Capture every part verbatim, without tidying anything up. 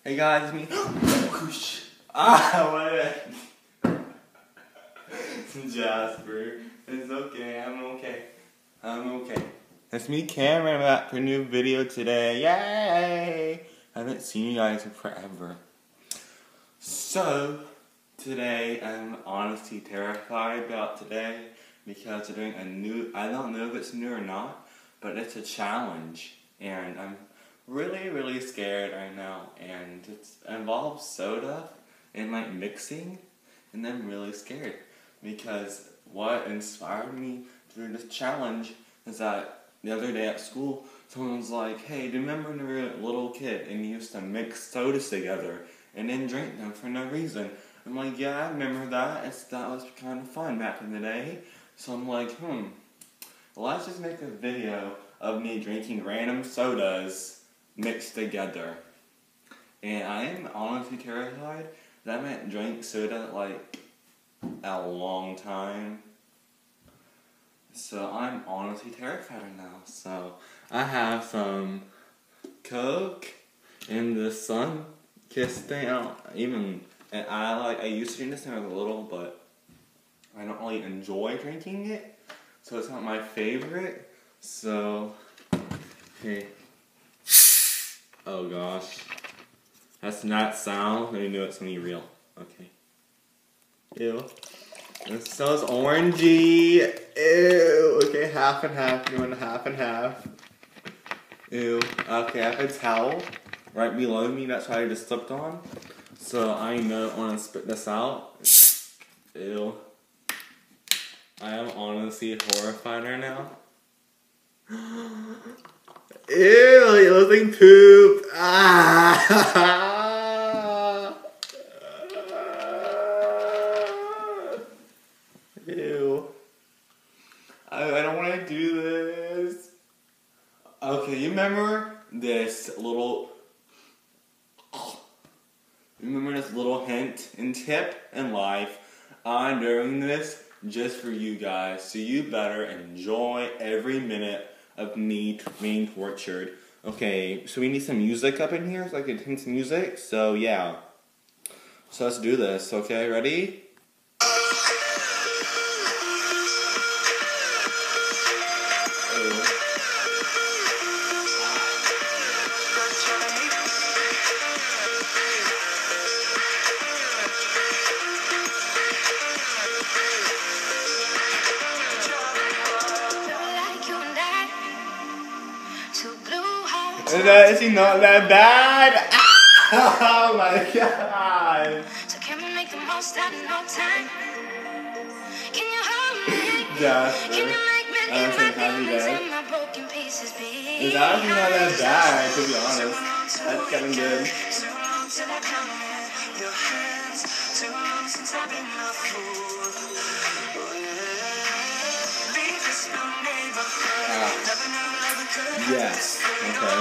Hey guys, it's me. Ah, what? Jasper. It's okay. I'm okay. I'm okay. It's me, Cameron. I'm back for a new video today. Yay! I haven't seen you guys in forever. So today, I'm honestly terrified about today because they're doing a new. I don't know if it's new or not, but it's a challenge, and I'm really, really scared right now, and it involves soda and like mixing, and I'm really scared because what inspired me to do this challenge is that the other day at school, someone was like, "Hey, do you remember when you were a little kid and you used to mix sodas together and then drink them for no reason?" I'm like, "Yeah, I remember that. It's, that was kind of fun back in the day." So I'm like, hmm, let's just make a video of me drinking random sodas mixed together. And I am honestly terrified that I might drink soda like a long time. So I'm honestly terrified right now. So I have some Coke and the Sun Kiss thing. I don't even, and I like, I used to drink this when I was little, but I don't really enjoy drinking it. So it's not my favorite. So, hey. Oh gosh. That's not sound. Let me know it's gonna be real. Okay. Ew. This smells orangey. Ew. Okay, half and half. Doing half and half. Ew. Okay, I have a towel right below me. That's what I just slipped on. So I know I want to spit this out. Ew. I am honestly horrified right now. Ew, it looks like poop. Ah. Ew. I, I don't want to do this. Okay, you remember this little... Remember this little hint and tip in life? I'm doing this just for you guys, so you better enjoy every minute of me being tortured. Okay, so we need some music up in here, so I can sing some music. So yeah, so let's do this. Okay, ready? That is not that bad. Oh my god. So can we make the most out of no time? Can you hold me? Jasper. Can you make me leave my demons and my broken pieces be? It's actually not that bad, to be honest. That's kind of good. Ah. Yes. Okay.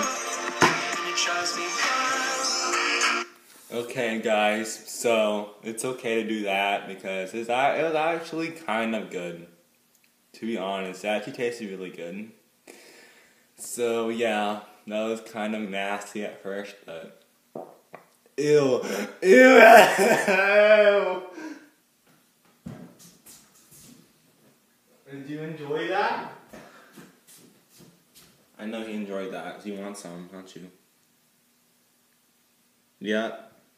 Okay, guys, so it's okay to do that because it's, it was actually kind of good. To be honest, it actually tasted really good. So, yeah, that was kind of nasty at first, but... Ew. Ew. Did you enjoy that? I know he enjoyed that, because you want some, don't you? Yeah.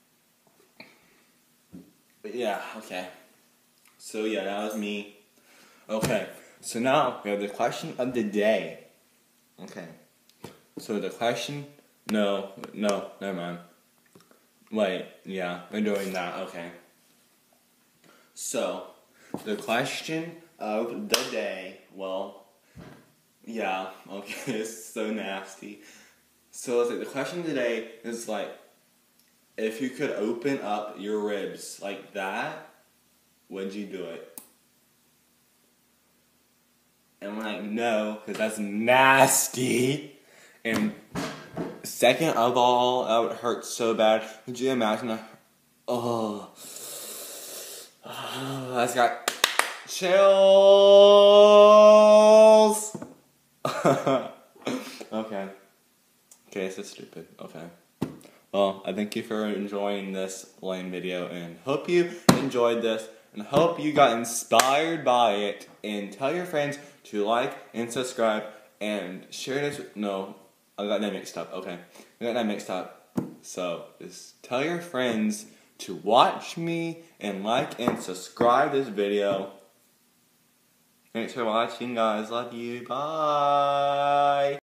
But yeah, okay. So yeah, that was me. Okay, so now we have the question of the day. Okay. So the question, no, no, never mind. Wait, yeah, we're doing that, okay. So, the question of the day, well, yeah, okay, it's so nasty. So it's like the question of the day is like, if you could open up your ribs like that, would you do it? And we're like, no, because that's nasty. And second of all, that would hurt so bad. Could you imagine that? Oh, oh that's got chills. Okay. Okay, this is stupid. Okay. Well, I thank you for enjoying this lame video, and hope you enjoyed this, and hope you got inspired by it, and tell your friends to like and subscribe, and share this with, no, I got that mixed up, okay, I got that mixed up, so just tell your friends to watch me, and like and subscribe this video. Thanks for watching, guys, love you, bye!